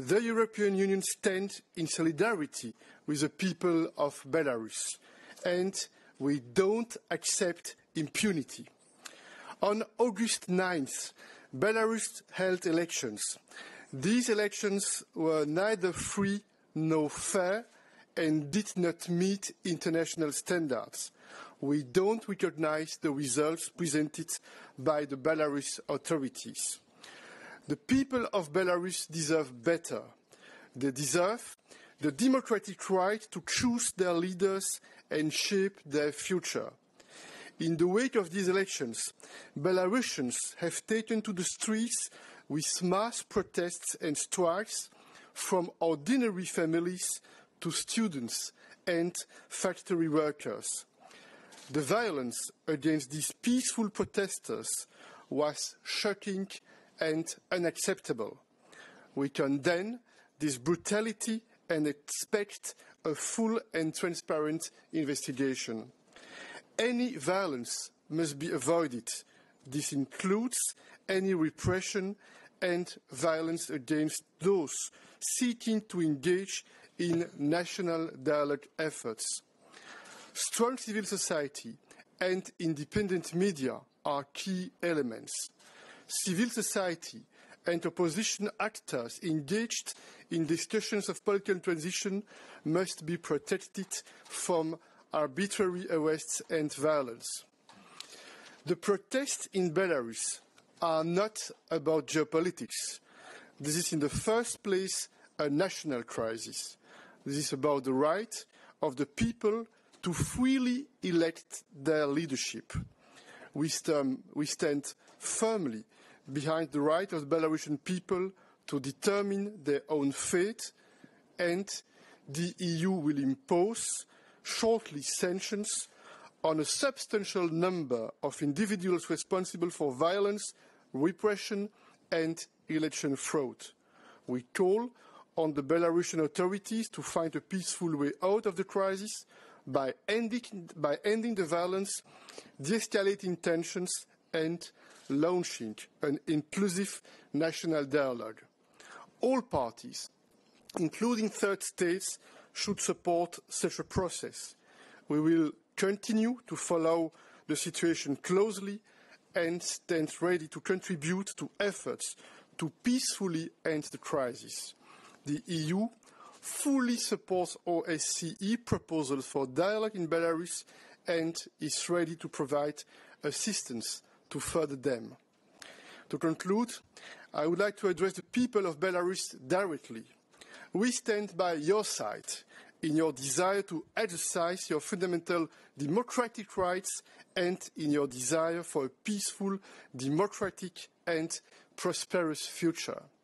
The European Union stands in solidarity with the people of Belarus, and we don't accept impunity. On August 9th, Belarus held elections. These elections were neither free nor fair and did not meet international standards. We don't recognize the results presented by the Belarus authorities. The people of Belarus deserve better. They deserve the democratic right to choose their leaders and shape their future. In the wake of these elections, Belarusians have taken to the streets with mass protests and strikes, from ordinary families to students and factory workers. The violence against these peaceful protesters was shocking and unacceptable. We condemn this brutality and expect a full and transparent investigation. Any violence must be avoided. This includes any repression and violence against those seeking to engage in national dialogue efforts. Strong civil society and independent media are key elements. Civil society and opposition actors engaged in discussions of political transition must be protected from arbitrary arrests and violence. The protests in Belarus are not about geopolitics. This is in the first place a national crisis. This is about the right of the people to freely elect their leadership. We stand firmly behind the right of the Belarusian people to determine their own fate, and the EU will impose shortly sanctions on a substantial number of individuals responsible for violence, repression and election fraud. We call on the Belarusian authorities to find a peaceful way out of the crisis by ending the violence, de-escalating tensions and launching an inclusive national dialogue. All parties, including third states, should support such a process. We will continue to follow the situation closely and stand ready to contribute to efforts to peacefully end the crisis. The EU fully supports OSCE proposals for dialogue in Belarus and is ready to provide assistance to further them. To conclude, I would like to address the people of Belarus directly. We stand by your side in your desire to exercise your fundamental democratic rights and in your desire for a peaceful, democratic and prosperous future.